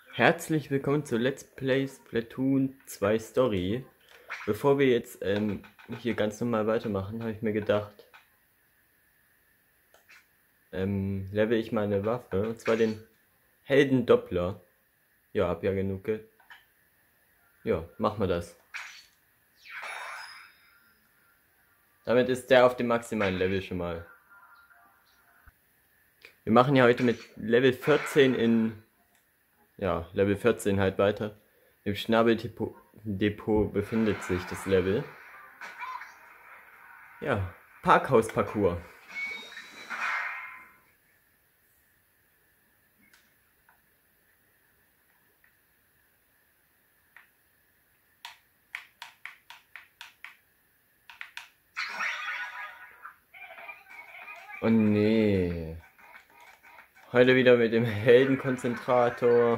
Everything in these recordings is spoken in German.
Herzlich willkommen zu Let's Play Splatoon 2 Story. Bevor wir jetzt hier ganz normal weitermachen, habe ich mir gedacht, level ich meine Waffe, und zwar den Heldendoppler. Ja, hab ja genug Geld. Ja, machen wir das. Damit ist der auf dem maximalen Level schon mal. Wir machen ja heute mit Level 14 Level 14 halt weiter. Im Schnabeldepot befindet sich das Level. Ja, Parkhaus-Parcours. Oh nee. Heute wieder mit dem Heldenkonzentrator.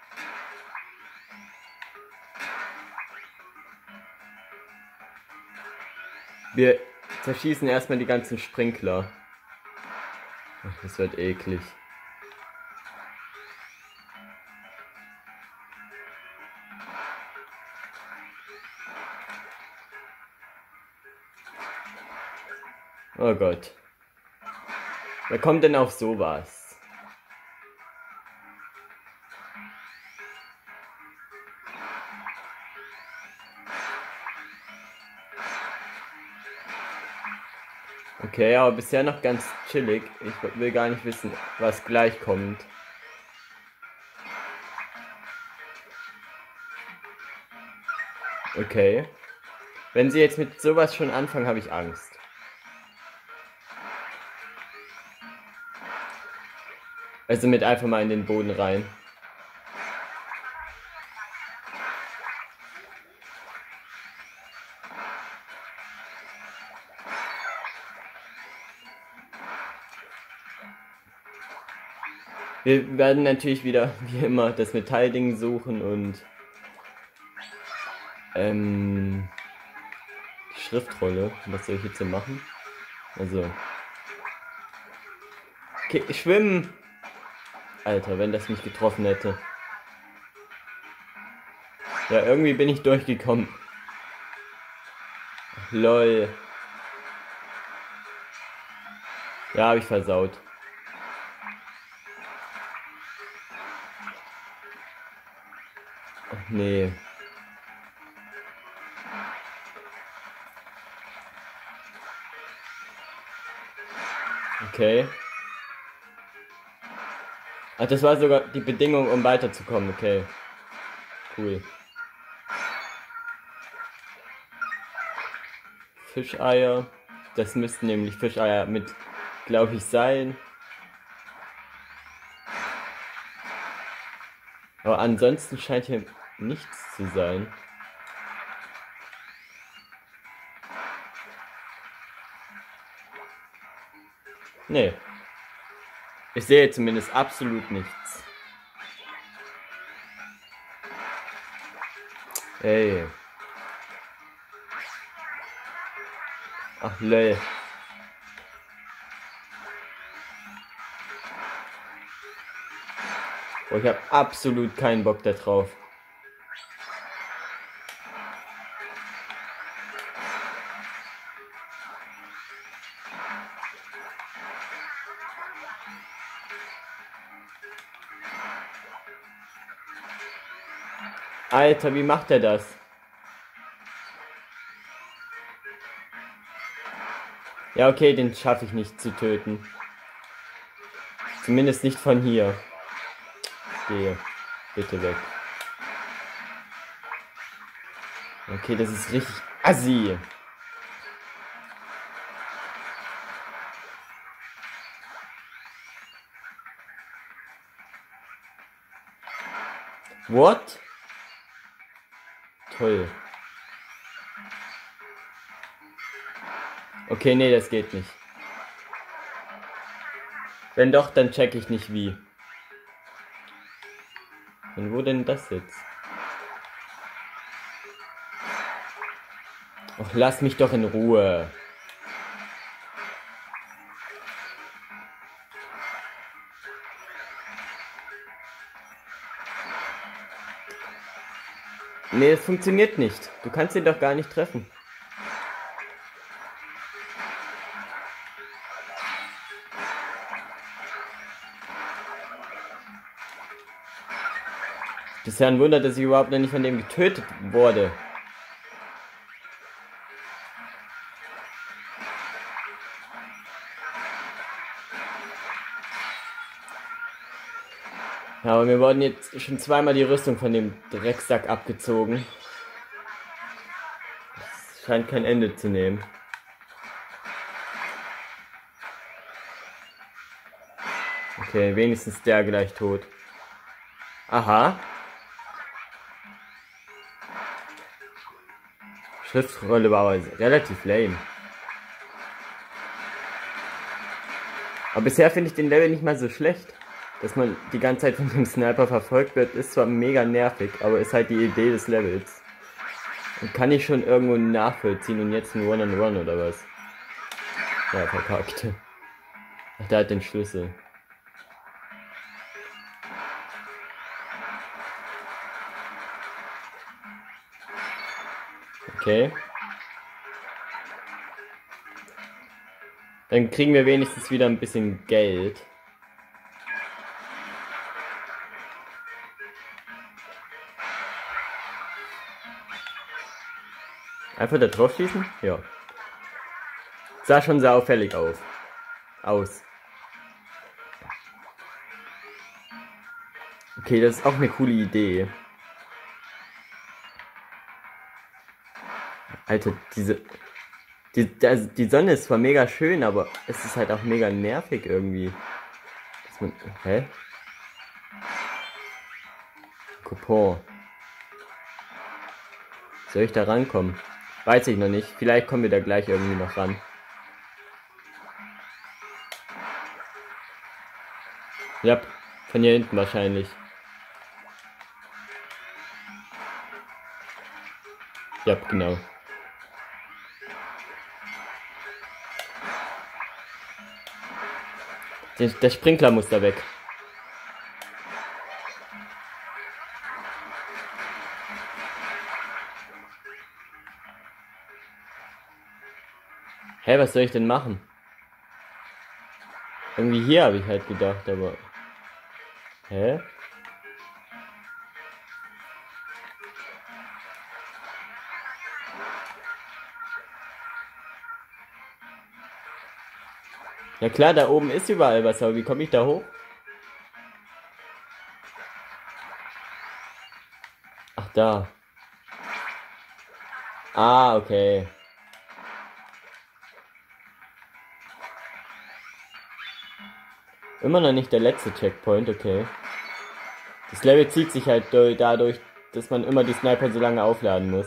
Wir zerschießen erstmal die ganzen Sprinkler. Ach, das wird eklig. Oh Gott. Wer kommt denn auf sowas? Okay, aber bisher noch ganz chillig. Ich will gar nicht wissen, was gleich kommt. Okay. Wenn sie jetzt mit sowas schon anfangen, habe ich Angst. Also mit einfach mal in den Boden rein. Wir werden natürlich wieder, wie immer, das Metallding suchen und die Schriftrolle. Was soll ich jetzt so machen? Also. Okay, schwimmen! Alter, wenn das mich getroffen hätte. Ja, irgendwie bin ich durchgekommen. Ach, lol. Ja, habe ich versaut. Ach, nee. Okay. Ach, das war sogar die Bedingung, um weiterzukommen. Okay. Cool. Fischeier. Das müssten nämlich Fischeier mit, glaube ich, sein. Aber ansonsten scheint hier nichts zu sein. Nee. Ich sehe zumindest absolut nichts. Ey. Ach, lol. Oh, ich habe absolut keinen Bock da drauf. Alter, wie macht er das? Ja, okay, den schaffe ich nicht zu töten. Zumindest nicht von hier. Gehe. Bitte weg. Okay, das ist richtig assi. What? Toll. Okay, nee, das geht nicht. Wenn doch, dann check ich nicht wie. Und wo denn das jetzt? Och, lass mich doch in Ruhe. Nee, das funktioniert nicht. Du kannst ihn doch gar nicht treffen. Bisher ein Wunder, dass ich überhaupt noch nicht von dem getötet wurde. Ja, aber mir wurden jetzt schon zweimal die Rüstung von dem Drecksack abgezogen. Das scheint kein Ende zu nehmen. Okay, wenigstens der gleich tot. Aha. Schriftrolle war aber relativ lame. Aber bisher finde ich den Level nicht mal so schlecht. Dass man die ganze Zeit von dem Sniper verfolgt wird, ist zwar mega nervig, aber ist halt die Idee des Levels. Und kann ich schon irgendwo nachvollziehen und jetzt ein One-on-One oder was? Ja, verkackt. Ach, der hat den Schlüssel. Okay. Dann kriegen wir wenigstens wieder ein bisschen Geld. Einfach da drauf schießen? Ja. Sah schon sehr auffällig aus. Okay, das ist auch eine coole Idee. Alter, die Sonne ist zwar mega schön, aber es ist halt auch mega nervig irgendwie. Hä? Coupon. Soll ich da rankommen? Weiß ich noch nicht. Vielleicht kommen wir da gleich irgendwie noch ran. Ja, von hier hinten wahrscheinlich. Ja, genau. Der Sprinkler muss da weg. Hä, was soll ich denn machen? Irgendwie hier habe ich halt gedacht, aber... Hä? Ja klar, da oben ist überall was, aber wie komme ich da hoch? Ach, da. Ah, okay. Immer noch nicht der letzte Checkpoint, okay. Das Level zieht sich halt dadurch, dass man immer die Sniper so lange aufladen muss.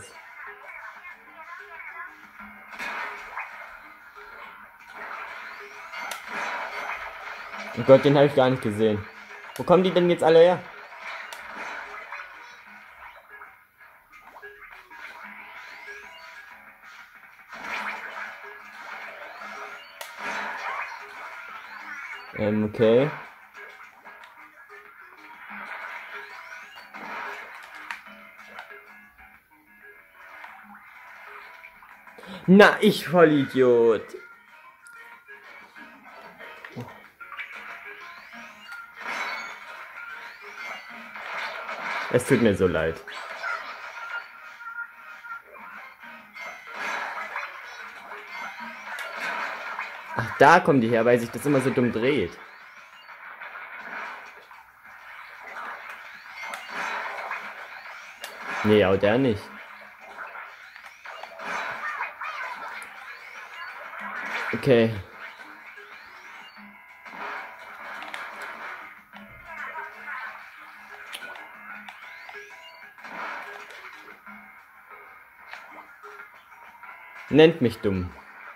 Oh Gott, den habe ich gar nicht gesehen. Wo kommen die denn jetzt alle her? Okay. Na, ich Vollidiot. Es tut mir so leid. Ach, da kommen die her, weil sich das immer so dumm dreht. Nee, auch der nicht. Okay. Nennt mich dumm.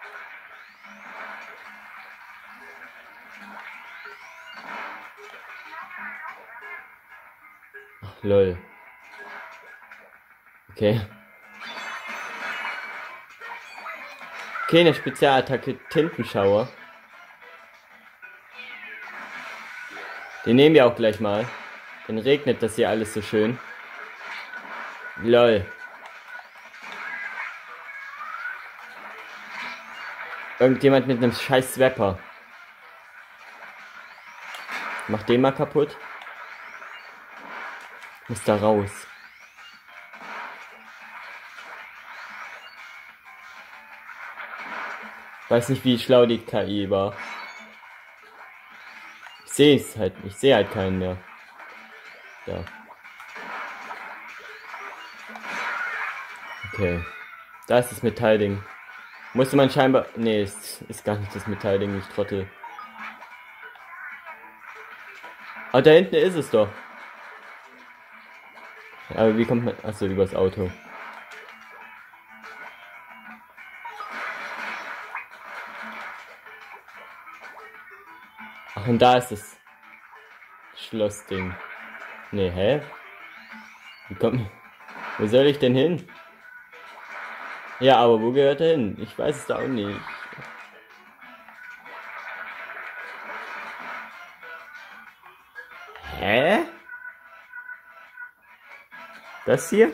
Ach, lol. Okay. Okay, eine Spezialattacke Tintenschauer. Den nehmen wir auch gleich mal. Dann regnet das hier alles so schön. Lol. Irgendjemand mit einem scheiß Swapper. Mach den mal kaputt. Muss da raus. Weiß nicht, wie schlau die KI war. Ich sehe es halt. Ich sehe halt keinen mehr. Ja. Okay. Da ist das Metallding. Musste man scheinbar... Nee, es ist gar nicht das Metallding, ich Trottel. Aber da hinten ist es doch. Aber wie kommt man... Achso, übers Auto. Ach, und da ist das Schlossding. Nee, hä? Wie kommt... Wo soll ich denn hin? Ja, aber wo gehört er hin? Ich weiß es da auch nicht. Hä? Das hier?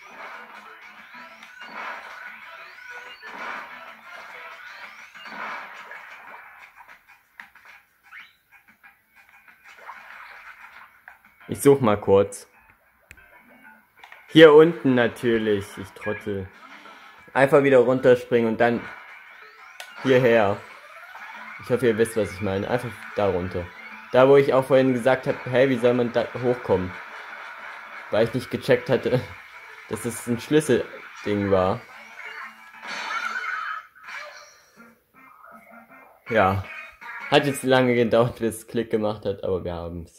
Ich such mal kurz. Hier unten natürlich, ich Trottel. Einfach wieder runterspringen und dann hierher. Ich hoffe, ihr wisst, was ich meine. Einfach da runter. Da, wo ich auch vorhin gesagt habe, hey, wie soll man da hochkommen? Weil ich nicht gecheckt hatte, dass es ein Schlüsselding war. Ja. Hat jetzt lange gedauert, bis es Klick gemacht hat, aber wir haben es.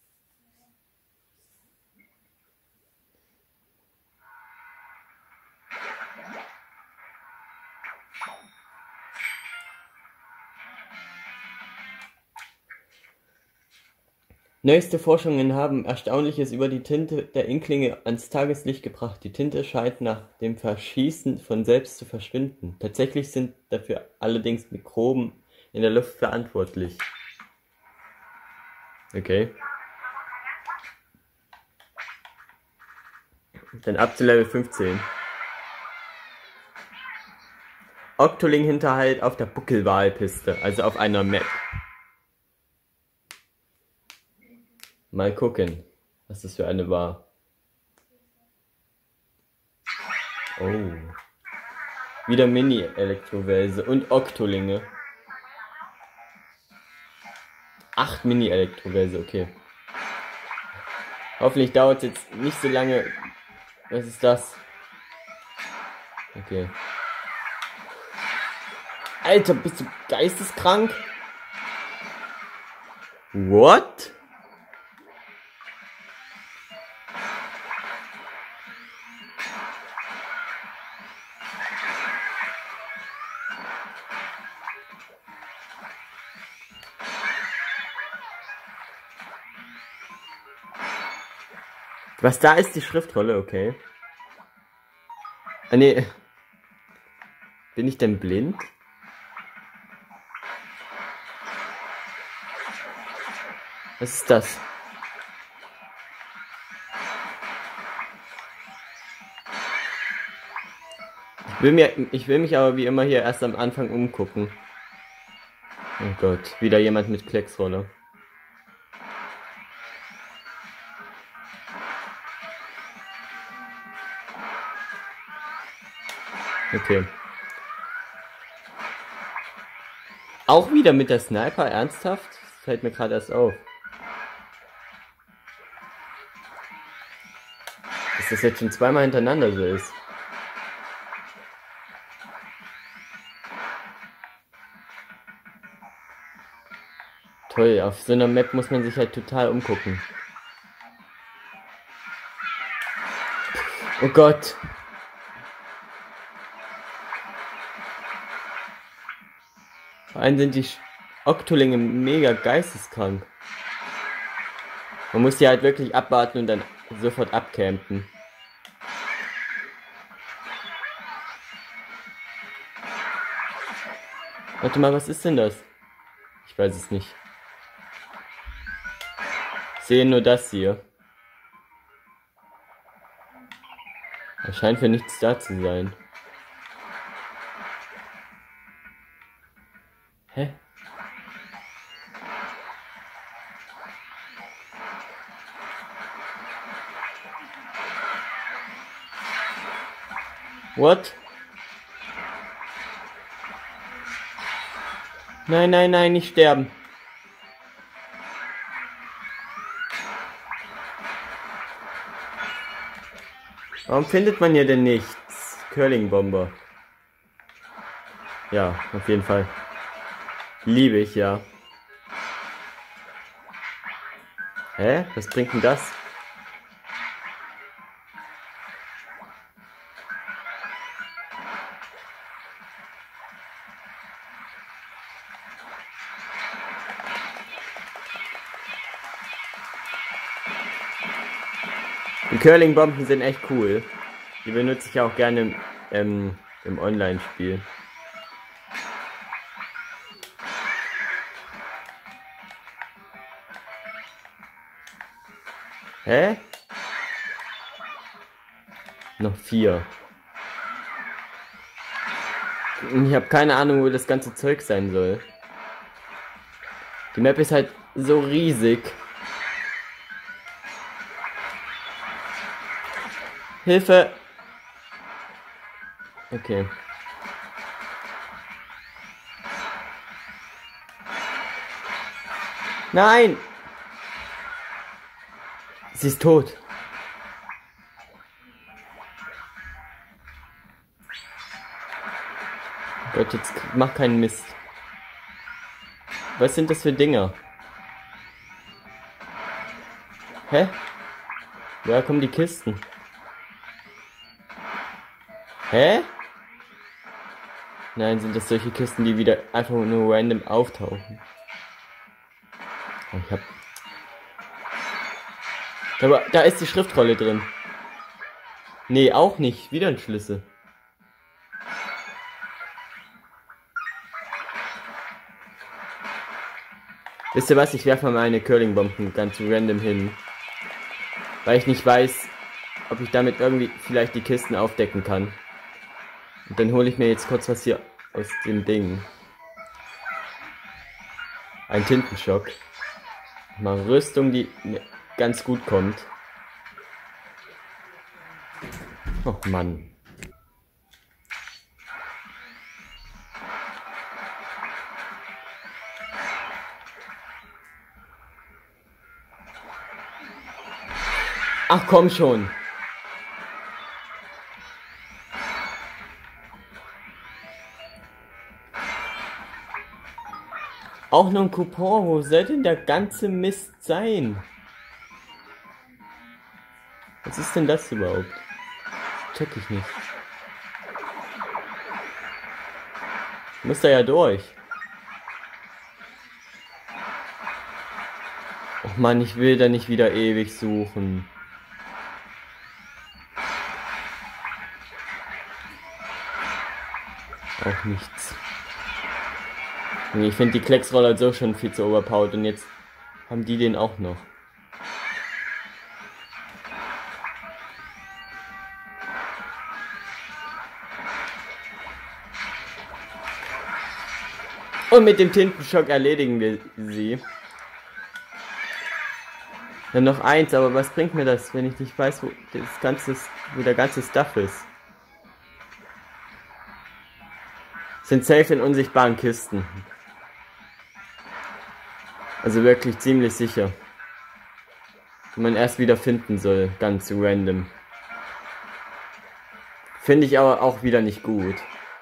Neueste Forschungen haben Erstaunliches über die Tinte der Inklinge ans Tageslicht gebracht. Die Tinte scheint nach dem Verschießen von selbst zu verschwinden. Tatsächlich sind dafür allerdings Mikroben in der Luft verantwortlich. Okay. Dann ab zu Level 15. Octoling-Hinterhalt auf der Buckelwalpiste, also auf einer Map. Mal gucken, was das für eine war. Oh. Wieder Mini-Elektrowelse und Octolinge. 8 Mini-Elektrowelse, okay. Hoffentlich dauert es jetzt nicht so lange. Was ist das? Okay. Alter, bist du geisteskrank? What? Was da ist, die Schriftrolle, okay. Ah, nee. Bin ich denn blind? Was ist das? Ich will mich aber wie immer hier erst am Anfang umgucken. Oh Gott, wieder jemand mit Klecksrolle. Okay. Auch wieder mit der Sniper, ernsthaft? Das fällt mir gerade erst auf. Dass das jetzt schon zweimal hintereinander so ist. Toll, auf so einer Map muss man sich halt total umgucken. Oh Gott. Vor allem sind die Octolinge mega geisteskrank. Man muss die halt wirklich abwarten und dann sofort abcampen. Warte mal, was ist denn das? Ich weiß es nicht. Ich sehe nur das hier. Er scheint für nichts da zu sein. Hä? What? Nein, nein, nein, nicht sterben. Warum findet man hier denn nichts? Curling-Bomber. Ja, auf jeden Fall. Liebe ich, ja. Hä? Was bringt denn das? Die Curling-Bomben sind echt cool. Die benutze ich auch gerne im Online-Spiel. Hä? Noch 4. Ich habe keine Ahnung, wo das ganze Zeug sein soll. Die Map ist halt so riesig. Hilfe! Okay. Nein! Sie ist tot. Gott, jetzt mach keinen Mist. Was sind das für Dinger? Hä? Woher kommen die Kisten? Hä? Nein, sind das solche Kisten, die wieder einfach nur random auftauchen? Ich hab... Aber da ist die Schriftrolle drin. Nee, auch nicht. Wieder ein Schlüssel. Wisst ihr was? Ich werfe mal meine Curling-Bomben ganz random hin. Weil ich nicht weiß, ob ich damit irgendwie vielleicht die Kisten aufdecken kann. Und dann hole ich mir jetzt kurz was hier aus dem Ding. Ein Tintenschock. Mal Rüstung, die ganz gut kommt. Oh Mann. Ach komm schon. Auch noch ein Coupon, wo soll denn der ganze Mist sein? Was ist denn das überhaupt? Check ich nicht. Muss da ja durch. Och Mann, ich will da nicht wieder ewig suchen. Auch nichts. Ich finde die Klecksroller so schon viel zu overpowered und jetzt haben die den auch noch. Und mit dem Tintenschock erledigen wir sie. Dann noch eins, aber was bringt mir das, wenn ich nicht weiß, wo der ganze Stuff ist? Sind safe in unsichtbaren Kisten. Also wirklich ziemlich sicher. Die man erst wieder finden soll, ganz random. Finde ich aber auch wieder nicht gut.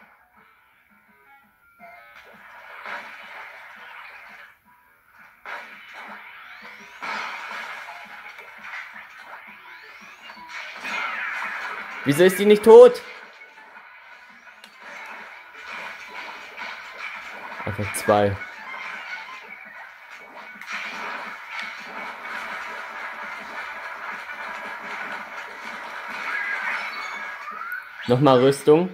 Wieso ist die nicht tot? Einfach 2. Nochmal Rüstung.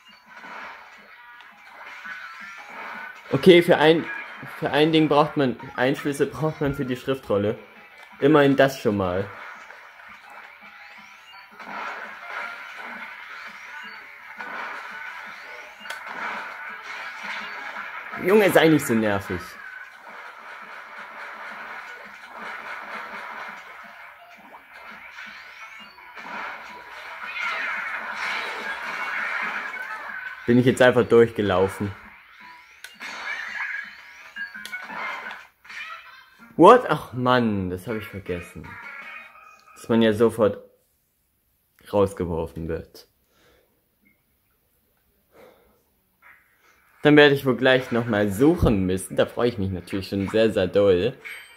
Okay, für ein Ding braucht man, ein Schlüssel braucht man für die Schriftrolle. Immerhin das schon mal. Junge, sei nicht so nervig. Bin ich jetzt einfach durchgelaufen. What? Ach Mann, das habe ich vergessen. Dass man ja sofort rausgeworfen wird. Dann werde ich wohl gleich nochmal suchen müssen. Da freue ich mich natürlich schon sehr, sehr doll.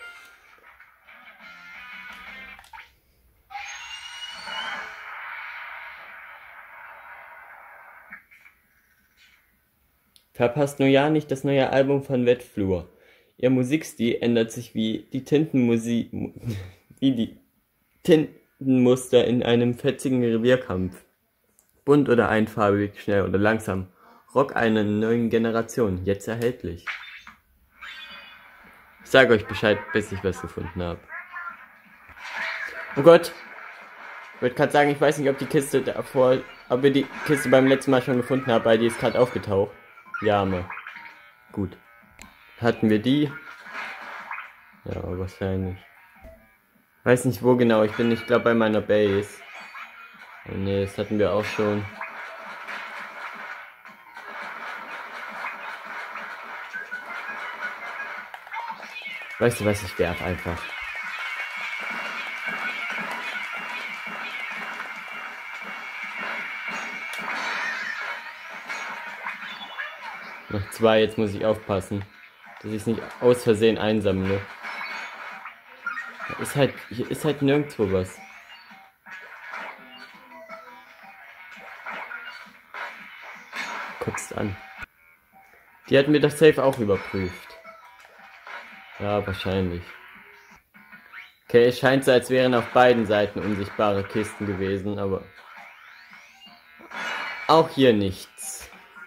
Verpasst nur ja nicht das neue Album von Wettflur. Ihr Musikstil ändert sich wie die Tintenmuster in einem fetzigen Revierkampf. Bunt oder einfarbig, schnell oder langsam. Rock einer neuen Generation, jetzt erhältlich. Ich sage euch Bescheid, bis ich was gefunden habe. Oh Gott. Ich wollte gerade sagen, ich weiß nicht, ob wir die Kiste beim letzten Mal schon gefunden haben, weil die ist gerade aufgetaucht. Ja, aber gut. Hatten wir die? Ja, wahrscheinlich. Weiß nicht wo genau, ich bin nicht, glaube bei meiner Base. Oh ne, das hatten wir auch schon. Weißt du was, ich werf einfach. Noch 2, jetzt muss ich aufpassen, dass ich es nicht aus Versehen einsammle. Hier ist halt nirgendwo was. Kotzt an. Die hatten wir doch safe auch überprüft. Ja, wahrscheinlich. Okay, es scheint so, als wären auf beiden Seiten unsichtbare Kisten gewesen, aber auch hier nichts.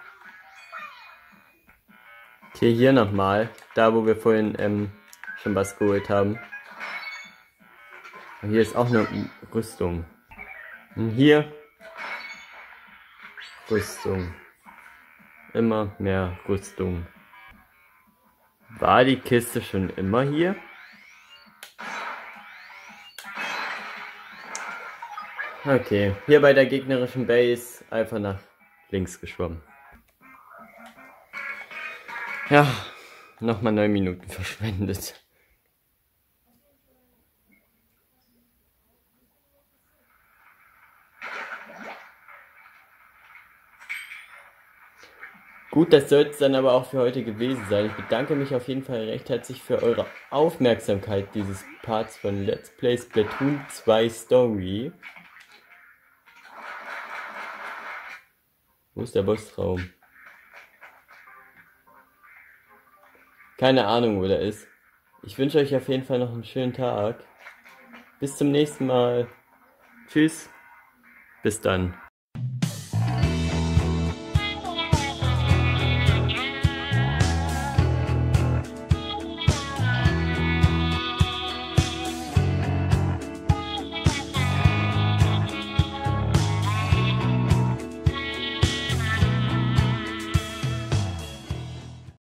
Okay, hier nochmal. Da, wo wir vorhin schon was geholt haben. Und hier ist auch eine Rüstung. Und hier Rüstung. Immer mehr Rüstung. War die Kiste schon immer hier? Okay, hier bei der gegnerischen Base einfach nach links geschwommen. Ja, nochmal 9 Minuten verschwendet. Gut, das soll es dann aber auch für heute gewesen sein. Ich bedanke mich auf jeden Fall recht herzlich für eure Aufmerksamkeit dieses Parts von Let's Play Splatoon 2 Story. Wo ist der Bossraum? Keine Ahnung, wo der ist. Ich wünsche euch auf jeden Fall noch einen schönen Tag. Bis zum nächsten Mal. Tschüss. Bis dann.